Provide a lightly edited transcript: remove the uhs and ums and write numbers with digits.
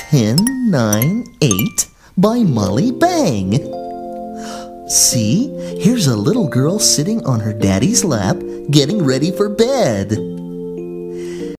10, 9, 8 by Molly Bang. See, here's a little girl sitting on her daddy's lap getting ready for bed.